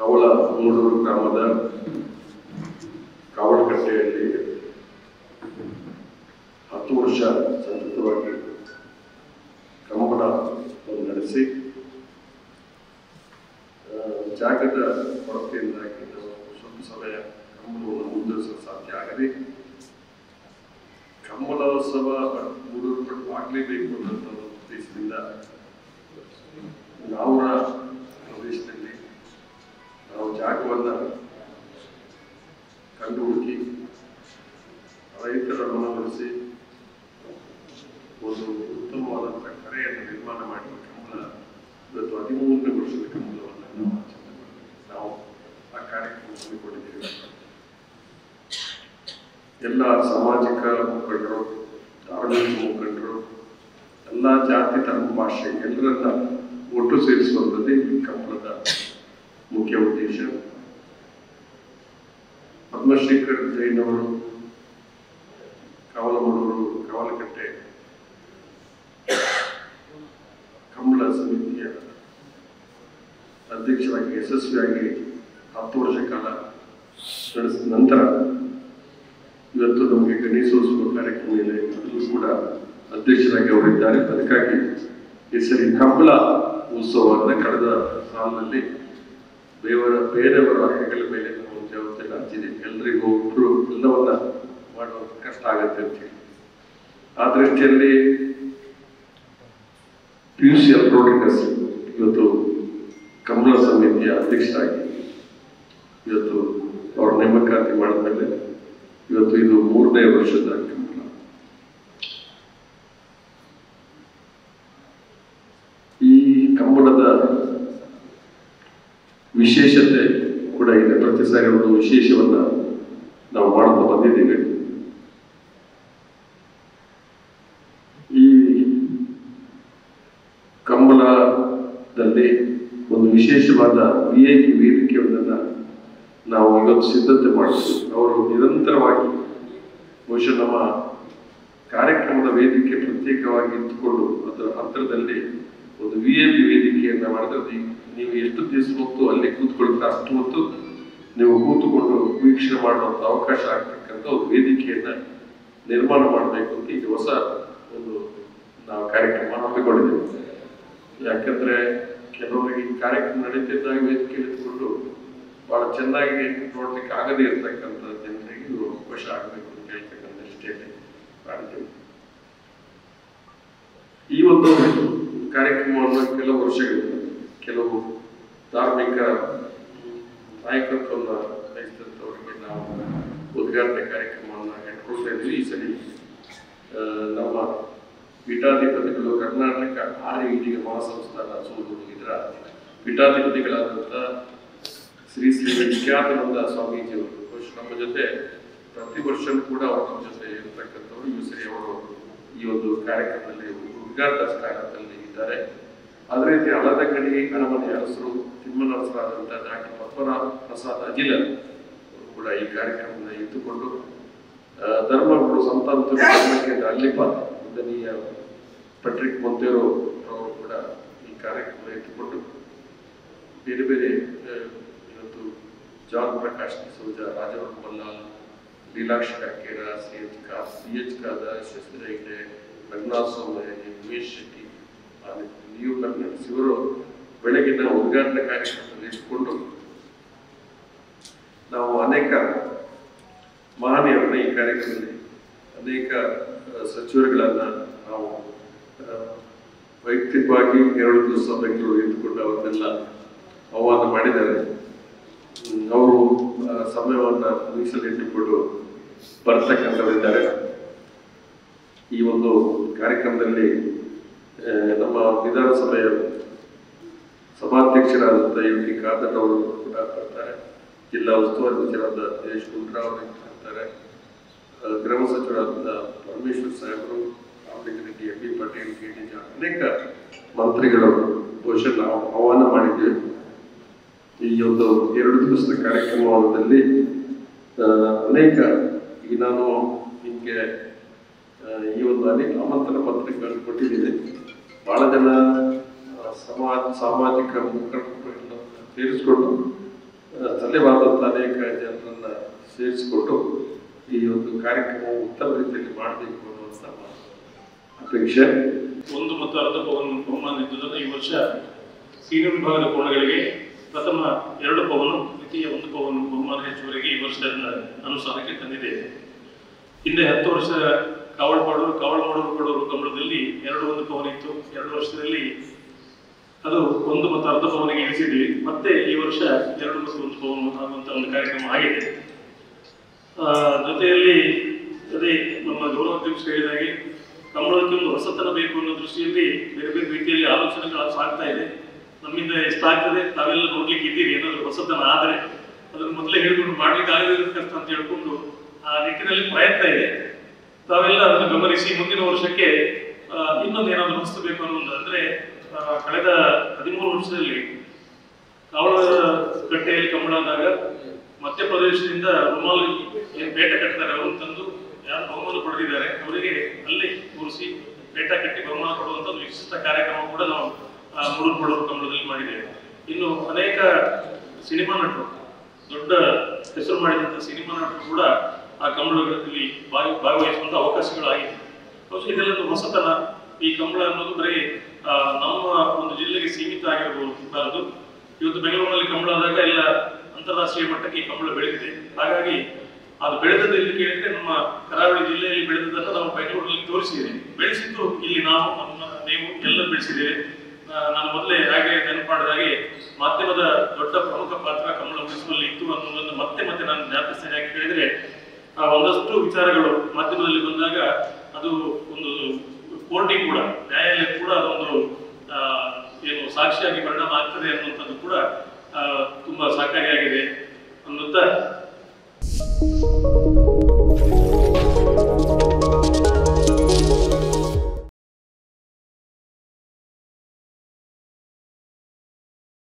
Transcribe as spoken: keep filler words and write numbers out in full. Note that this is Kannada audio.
ಕವಳ ಮೂಡೂರು ಗ್ರಾಮದ ಕಾವಲಕಟ್ಟೆಯಲ್ಲಿ ಹತ್ತು ವರ್ಷ ಸತತವಾಗಿ ಕಂಬಳ ನಡೆಸಿ ಜಾಗದ ಕೊರತೆಯಿಂದಾಗಿ ನಾವು ಸ್ವಲ್ಪ ಸಮಯ ಕಂಬಳವನ್ನು ಮುಂದುವರಿಸಲು ಸಾಧ್ಯ ಆಗದೆ ಕಂಬಳೋತ್ಸವ ಮೂಡೂರು ಆಗಲೇಬೇಕು ಅನ್ನೋ ಉದ್ದೇಶದಿಂದ ನಾವು ಪ್ರದೇಶದಲ್ಲಿ ನಾವು ಜಾಗವನ್ನು ಕಂಡು ಹುಡುಕಿ ರೈತರ ಮನವೊಲಿಸಿ ಒಂದು ಉತ್ತಮವಾದಂಥ ಕರೆಯನ್ನು ನಿರ್ಮಾಣ ಮಾಡಿ ಕಂಬಳ ಇವತ್ತು ಹದಿಮೂರನೇ ವರ್ಷದ ಕಂಬಳವನ್ನು ನಾವು ಆಚರಣೆ ಮಾಡಿದ್ದೇವೆ. ನಾವು ಆ ಕಾರ್ಯಕ್ರಮ ಹಮ್ಮಿಕೊಂಡಿದ್ದೇವೆ. ಎಲ್ಲ ಸಾಮಾಜಿಕ ಮುಖಂಡರು, ಧಾರ್ಮಿಕ ಮುಖಂಡರು, ಎಲ್ಲ ಜಾತಿ ಧರ್ಮ ಭಾಷೆ ಎಲ್ಲರನ್ನ ಒಟ್ಟು ಸೇರಿಸುವಂಥದ್ದೇ ಈ ಕಂಬಳದ ಮುಖ್ಯ ಉದ್ದೇಶ. ಪದ್ಮಶೇಖರ್ ಜೈನ್ ಅವರು ಕಾವಲಮೂಡೂರು ಕಾವಲಕಟ್ಟೆ ಕಂಬಳ ಸಮಿತಿಯ ಅಧ್ಯಕ್ಷರಾಗಿ ಯಶಸ್ವಿಯಾಗಿ ಹತ್ತು ವರ್ಷ ಕಾಲ ನಡೆಸಿದ ನಂತರ ಇವತ್ತು ನಮಗೆ ಗಣೇಶೋತ್ಸವ ಕಾರ್ಯಕ್ರಮ ಇದೆ. ಅದರಲ್ಲೂ ಕೂಡ ಅಧ್ಯಕ್ಷರಾಗಿ ಅವರಿದ್ದಾರೆ. ಅದಕ್ಕಾಗಿ ಈ ಸರಿ ಕಂಬಳ ಉತ್ಸವವನ್ನು ಕಳೆದ ಸಾಲಿನಲ್ಲಿ ಬೇವರ ಬೇರೆಯವರ ಹೆಗಲ ಮೇಲೆ ನಾವು ಜವಾಬ್ದಾರಿ ಹಂಚಿದೆ. ಎಲ್ರಿಗೂ ಒಬ್ಬರು ಎಲ್ಲವನ್ನ ಮಾಡುವ ಕಷ್ಟ ಆಗತ್ತೆ ಅಂತ ಹೇಳಿ ಆ ದೃಷ್ಟಿಯಲ್ಲಿ ಪಿ ಯು ಸಿ ಅಲ್ರೋಟಿಕಸ್ ಇವತ್ತು ಕಂಬಳ ಸಮಿತಿಯ ಅಧ್ಯಕ್ಷರಾಗಿ ಇವತ್ತು ಅವರ ನೇಮಕಾತಿ ಮಾಡಿದ ಮೇಲೆ ಇವತ್ತು ಇದು ಮೂರನೇ ವರ್ಷದ ಕಂಬಳ. ಈ ಕಂಬಳದ ವಿಶೇಷತೆ ಕೂಡ ಇದೆ. ಪ್ರತಿ ಸಾರಿ ಒಂದು ವಿಶೇಷವನ್ನ ನಾವು ಮಾಡ್ತಾ ಬಂದಿದ್ದೇವೆ. ಈ ಕಂಬಳದಲ್ಲಿ ಒಂದು ವಿಶೇಷವಾದ ವಿ ಐ ಪಿ ವೇದಿಕೆಯೊಂದನ್ನ ನಾವು ಇವತ್ತು ಸಿದ್ಧತೆ ಮಾಡಿದ್ವಿ. ಅವರು ನಿರಂತರವಾಗಿ ಬಹುಶಃ ನಮ್ಮ ಕಾರ್ಯಕ್ರಮದ ವೇದಿಕೆ ಪ್ರತ್ಯೇಕವಾಗಿ ಇಟ್ಟುಕೊಂಡು ಅದರ ಹತ್ತಿರದಲ್ಲಿ ಒಂದು ವಿ ಐ ಪಿ ವೇದಿಕೆಯನ್ನ ಮಾಡಿದ್ರೆ ನೀವು ಎಷ್ಟು ದಿವಸ ಹೊತ್ತು ಅಲ್ಲಿ ಕೂತ್ಕೊಳ್ತಾರೆ ಅಷ್ಟು ಹೊತ್ತು ನೀವು ಕೂತುಕೊಂಡು ವೀಕ್ಷಣೆ ಮಾಡುವಂತ ಅವಕಾಶ ಆಗ್ತಕ್ಕಂಥ ಒಂದು ವೇದಿಕೆಯನ್ನ ನಿರ್ಮಾಣ ಮಾಡಬೇಕು ಅಂತ ಈಗ ಹೊಸ ಒಂದು ನಾವು ಕಾರ್ಯಕ್ರಮ ಹಮ್ಮಿಕೊಂಡಿದ್ದೇವೆ. ಯಾಕಂದ್ರೆ ಕೆಲವರಿಗೆ ಈ ಕಾರ್ಯಕ್ರಮ ನಡೀತಿದ್ದಾಗ ವೇದಿಕೆ ಇಟ್ಕೊಂಡು ಬಹಳ ಚೆನ್ನಾಗಿ ನೋಡ್ಲಿಕ್ಕೆ ಆಗದೇ ಇರ್ತಕ್ಕಂಥ ಜನರಿಗೆ ಇವರು ಅವಕಾಶ ಆಗಬೇಕು ಅಂತ ಹೇಳ್ತಕ್ಕಂಥ ದೃಷ್ಟಿಯಲ್ಲಿ ಮಾಡಿದ್ದೇವೆ. ಈ ಒಂದು ಕಾರ್ಯಕ್ರಮವನ್ನು ಕೆಲವು ವರ್ಷಗಳಿಂದ ಕೆಲವು ಧಾರ್ಮಿಕ ನಾಯಕತ್ವವನ್ನು ವಹಿಸಿದಂಥವರಿಗೆ ನಾವು ಉದ್ಘಾಟನೆ ಕಾರ್ಯಕ್ರಮವನ್ನು ಇಟ್ಕೊಳ್ತಾ ಇದ್ವಿ. ಈ ಸರಿ ನಮ್ಮ ಪೀಠಾಧಿಪತಿಗಳು ಕರ್ನಾಟಕ ಆರ್ಯ ವೈದಿಕ ಮಹಾಸಂಸ್ಥಾನ ಸೂಲೂರು ಇದರ ಪೀಠಾಧಿಪತಿಗಳಾದಂಥ ಶ್ರೀ ಶ್ರೀ ವಿಖ್ಯಾತಾನಂದ ಸ್ವಾಮೀಜಿಯವರು ನಮ್ಮ ಜೊತೆ ಪ್ರತಿ ವರ್ಷ ಕೂಡ ಅವರ ನಮ್ಮ ಜೊತೆ ಇರತಕ್ಕಂಥವ್ರು ಈ ಸರಿ ಅವರು ಈ ಒಂದು ಕಾರ್ಯಕ್ರಮದಲ್ಲಿ ಉದ್ಘಾಟನಾ ಕಾರ್ಯಕ್ರಮದಲ್ಲಿ ಇದ್ದಾರೆ. ಅದೇ ರೀತಿ ಹಳದಗಡಿ ಅರಮನೆ ಅರಸರು ತಿಮ್ಮನರಸರಾದಂಥ ಡಾಕ್ಟರ್ ಪದ್ಮನಾಭ ಪ್ರಸಾದ್ ಅಜಿಲರ್ ಕೂಡ ಈ ಕಾರ್ಯಕ್ರಮದಲ್ಲಿ ಇಟ್ಟುಕೊಂಡು ಧರ್ಮಗುರು ಸಂತಾಂತರ ಧರ್ಮಕೇಂದ್ರ ಅಲ್ಲಿಪಾದ ಒಂದನೆಯ ಪಟ್ರಿಕ್ ಮೊಂತೇರು ಅವರು ಕೂಡ ಈ ಕಾರ್ಯಕ್ರಮ ಇಟ್ಟುಕೊಂಡು ಬೇರೆ ಬೇರೆ ಇವತ್ತು John Prakash D'Souza, Rajavarma Mallal, Leelaksha Karkera, C H ಕಾ ಸಿ ಎಚ್ ಕಾದ ಶಶಿ ಹೆಗ್ಡೆ, ರಘುನಾಥ್ ಸೋಮಯ್ಯ, ಉಮೇಶ್ ಶೆಟ್ಟಿ, ನ್ಯೂ ಕರ್ನಾಟಕ ಇವರು ಬೆಳಗಿನ ಉದ್ಘಾಟನಾ ಕಾರ್ಯಕ್ರಮದಲ್ಲಿ ಇಟ್ಟುಕೊಂಡು ನಾವು ಅನೇಕ ಮಹನೀಯರನ್ನ ಈ ಕಾರ್ಯಕ್ರಮದಲ್ಲಿ ಅನೇಕ ಸಚಿವರುಗಳನ್ನ ನಾವು ವೈಯಕ್ತಿಕವಾಗಿ ಎರಡು ದಿವಸ ಬೆಂಗಳೂರು ಇಟ್ಟುಕೊಂಡು ಅವರನ್ನೆಲ್ಲ ಆಹ್ವಾನ ಮಾಡಿದ್ದಾರೆ. ಅವರು ಸಮಯವನ್ನ ಮೀಸಲಿಟ್ಟುಕೊಂಡು ಬರ್ತಕ್ಕಂಥವರಿದ್ದಾರೆ. ಈ ಒಂದು ಕಾರ್ಯಕ್ರಮದಲ್ಲಿ ನಮ್ಮ ವಿಧಾನಸಭೆಯ ಸಭಾಧ್ಯಕ್ಷರಾದಂಥ ಎಂ ಟಿ ಖಾದರ್ ಅವರು ಕೂಡ ಬರ್ತಾರೆ. ಜಿಲ್ಲಾ ಉಸ್ತುವಾರಿ ಸಚಿವರಾದ ದಿನೇಶ್ ಗುಂಡ್ರಾವ್ ಅವರು ಇರ್ತಾರೆ. ಗೃಹ ಸಚಿವರಾದ ಪರಮೇಶ್ವರ್ ಸಾಹೇಬರು, Ramalinga Reddy, M B Patil, K T John, ಅನೇಕ ಮಂತ್ರಿಗಳು ಬಹುಶಃ ನಾವು ಆಹ್ವಾನ ಮಾಡಿದ್ದೇವೆ. ಈ ಒಂದು ಎರಡು ದಿವಸದ ಕಾರ್ಯಕ್ರಮದಲ್ಲಿ ಅನೇಕ ಈಗ ನಾನು ನಿಮಗೆ ಈ ಒಂದು ಅನೇಕ ಆಮಂತ್ರಣ ಪತ್ರಿಕೆಗಳನ್ನು ಕೊಟ್ಟಿದ್ದೀನಿ. ಬಹಳ ಜನ ಸಮಾಜ ಸಾಮಾಜಿಕ ಮುಖಂಡರು ಸೇರಿಸಿಕೊಂಡು ಸ್ಥಳೀಯವಾದಂಥ ಅನೇಕ ಜನರನ್ನು ಸೇರಿಸಿಕೊಂಡು ಈ ಒಂದು ಕಾರ್ಯಕ್ರಮ ಉತ್ತಮ ರೀತಿಯಲ್ಲಿ ಮಾಡಬೇಕು ಅನ್ನುವಂಥ ನಮ್ಮ ಅಪೇಕ್ಷೆ. ಒಂದು ಮತ್ತು ಅರ್ಧ ಪವನ್ ಬಹುಮಾನ ಇದ್ದುದನ್ನು ಈ ವರ್ಷ ಸೀನಿಯರ್ ವಿಭಾಗದ ಕೋಣಗಳಿಗೆ ಪ್ರಥಮ ಎರಡು ಪವನು, ದ್ವಿತೀಯ ಒಂದು ಪವನ್ ಬಹುಮಾನ ಹೆಚ್ಚುವರೆಗೆ ಈ ವರ್ಷದ ಅನುಸಾರಕ್ಕೆ ತಂದಿದ್ದೇವೆ. ಹಿಂದೆ ಹತ್ತು ವರ್ಷ ಕಾವಲ್ ಮಾಡೋರು ಕಾವಲ್ ಮಾಡೋರು ಕೊಡೋರು ಕಂಬಳದಲ್ಲಿ ಎರಡು ಒಂದು ಪವನ್ ಇತ್ತು. ಎರಡು ವರ್ಷದಲ್ಲಿ ಅದು ಒಂದು ಮತ್ತು ಅರ್ಧ ಪವನಿಗೆ ಇಳಿಸಿದ್ವಿ. ಮತ್ತೆ ಈ ವರ್ಷ ಎರಡು ಮತ್ತು ಒಂದು ಪವನ್ ಆಗುವಂತ ಒಂದು ಕಾರ್ಯಕ್ರಮ ಆಗಿದೆ. ಜೊತೆಯಲ್ಲಿ ಅದೇ ನಮ್ಮ ಗೌರವಾಧ್ಯಕ್ಷರು ಹೇಳಿದಾಗೆ ಕಂಬಳಕ್ಕೆ ಒಂದು ಹೊಸತನ ಬೇಕು ಅನ್ನೋ ದೃಷ್ಟಿಯಲ್ಲಿ ಬೇರೆ ಬೇರೆ ರೀತಿಯಲ್ಲಿ ಆಲೋಚನೆಗಳು ಸಾಗ್ತಾ ಇದೆ. ನಮ್ಮಿಂದ ಎಷ್ಟಾಗ್ತದೆ ತಾವೆಲ್ಲ ನೋಡ್ಲಿಕ್ಕೆ ಇದ್ದೀರಿ. ಏನಾದರೂ ಹೊಸತನ ಆದರೆ ಅದನ್ನು ಮೊದಲೇ ಹೇಳ್ಕೊಂಡು ಮಾಡ್ಲಿಕ್ಕೆ ಆಗದಿರೋ ಕಷ್ಟ ಅಂತ ಹೇಳ್ಕೊಂಡು ಆ ನಿಟ್ಟಿನಲ್ಲಿ ಪ್ರಯತ್ನ ಇದೆ. ತಾವೆಲ್ಲ ಅದನ್ನು ಗಮನಿಸಿ ಮುಂದಿನ ವರ್ಷಕ್ಕೆ ಇನ್ನೊಂದು ಏನಾದರೂ ಹೊಸಬೇಕು ಅನ್ನೋದು. ಅಂದ್ರೆ ಕಳೆದ ಹದಿಮೂರು ವರ್ಷದಲ್ಲಿ ಕಾವಳ ಕಟ್ಟೆಯಲ್ಲಿ ಕಂಬಳ ಆದಾಗ ಮಧ್ಯಪ್ರದೇಶದಿಂದ ರುಮಾಲು ಏನ್ ಬೇಟ ಕಟ್ತಾರೆ ಅವರು ತಂದು ಯಾರು ಬಹುಮಾನ ಪಡೆದಿದ್ದಾರೆ ಅವರಿಗೆ ಅಲ್ಲಿ ಕೂರಿಸಿ ಬೇಟ ಕಟ್ಟಿ ಬಹುಮಾನ ಕೊಡುವಂತ ಒಂದು ವಿಶಿಷ್ಟ ಕಾರ್ಯಕ್ರಮ ಕೂಡ ನಾವು ಮೂಡೂರು ಬಡವರು ಕಂಬಳದಲ್ಲಿ ಮಾಡಿದ್ದೇವೆ. ಇನ್ನು ಅನೇಕ ಸಿನಿಮಾ ನಟರು, ದೊಡ್ಡ ಹೆಸರು ಮಾಡಿದಂಥ ಸಿನಿಮಾ ನಟರು ಕೂಡ ಆ ಕಂಬಳಗಳಲ್ಲಿ ಭಾಗ ಭಾಗವಹಿಸುವಂತ ಅವಕಾಶಗಳಾಗಿದೆ. ಇದೆಲ್ಲ ಹೊಸತನ. ಈ ಕಂಬಳ ಅನ್ನೋದು ಬರೀ ನಮ್ಮ ಒಂದು ಜಿಲ್ಲೆಗೆ ಸೀಮಿತ ಆಗಿರಬಹುದು. ಇವತ್ತು ಬೆಂಗಳೂರಿನಲ್ಲಿ ಕಂಬಳ ಆದಾಗ ಎಲ್ಲ ಅಂತಾರಾಷ್ಟ್ರೀಯ ಮಟ್ಟಕ್ಕೆ ಈ ಕಂಬಳ ಬೆಳೆದಿದೆ. ಹಾಗಾಗಿ ಅದು ಬೆಳೆದದ್ದು ಇಲ್ಲಿ ಕೇಳಿದ್ರೆ ನಮ್ಮ ಕರಾವಳಿ ಜಿಲ್ಲೆಯಲ್ಲಿ ಬೆಳೆದದನ್ನು ನಾವು ಬೆಂಗಳೂರಲ್ಲಿ ತೋರಿಸಿದ್ದೇವೆ. ಬೆಳೆಸಿದ್ದು ಇಲ್ಲಿ ನಾವು ನಮ್ಮ ನೀವು ಎಲ್ಲ ಬೆಳೆಸಿದ್ದೇವೆ. ನಾನು ಮೊದಲೇ ಹಾಗೆ ನೆನಪಾಡಿದಾಗೆ ಮಾಧ್ಯಮದ ದೊಡ್ಡ ಪ್ರಮುಖ ಪಾತ್ರ ಕಂಬಳ ಉಳಿಸುವಲ್ಲಿ ಇತ್ತು ಅನ್ನೋದನ್ನು ಮತ್ತೆ ಮತ್ತೆ ನಾನು ಜ್ಞಾಪಿಸ್ತೇನೆ. ಯಾಕೆ ಹೇಳಿದ್ರೆ ಒಂದಷ್ಟು ವಿಚಾರಗಳು ಮಾಧ್ಯಮದಲ್ಲಿ ಬಂದಾಗ ಅದು ಒಂದು ಕೋರ್ಟಿಗೆ ಕೂಡ, ನ್ಯಾಯಾಲಯ ಕೂಡ ಅದೊಂದು ಏನು ಸಾಕ್ಷಿಯಾಗಿ ಪರಿಣಾಮ ಆಗ್ತದೆ ಅನ್ನುವಂಥದ್ದು ಕೂಡ ತುಂಬಾ ಸಹಕಾರಿಯಾಗಿದೆ ಅನ್ನುತ್ತಾ